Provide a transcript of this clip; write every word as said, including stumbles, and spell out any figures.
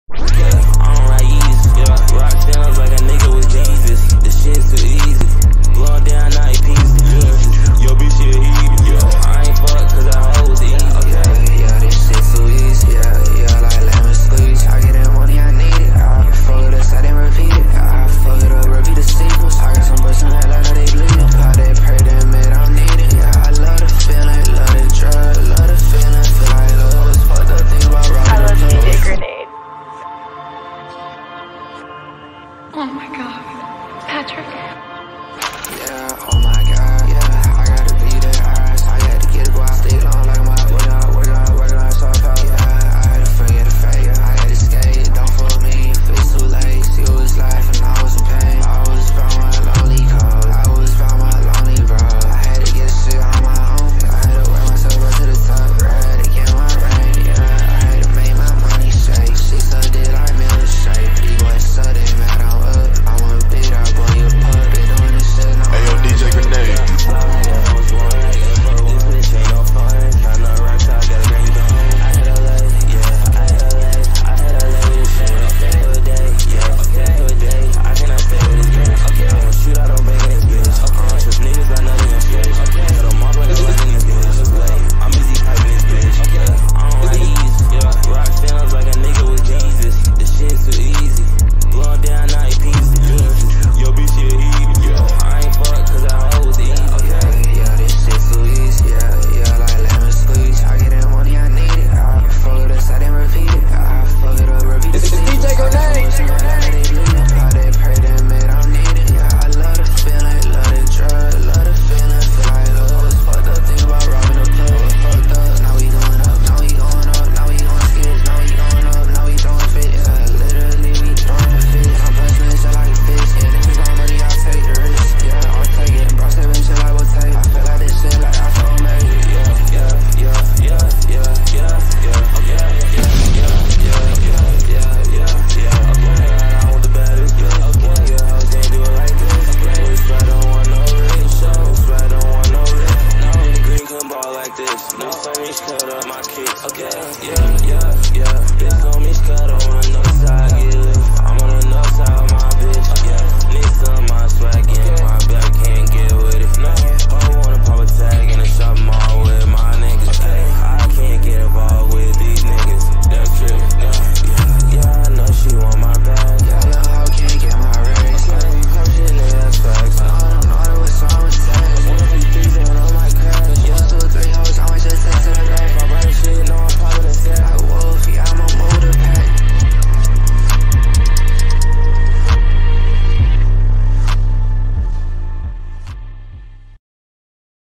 Yeah, I don't ride Yeezys. Yeah, rock sounds like a nigga with Jesus. This shit's too easy. Blow down now he pieces to pieces. Yo, bitch, yeah, he, yo, I ain't fuck cause I hoes easy. Yeah, yeah, this shit too easy. Yeah, yeah, like lemon squeeze. I get that money, I need it. I fuck with us, I didn't repeat it. I fuck it up, repeat the sequels. I got some bust in that ladder, they bleeding. I they pray that man, I don't need it. Yeah, I love the feeling, love the drug, love the feeling. Feel like love was fucked up, think about robbing. I love D J Grenade. Oh my god, Patrick.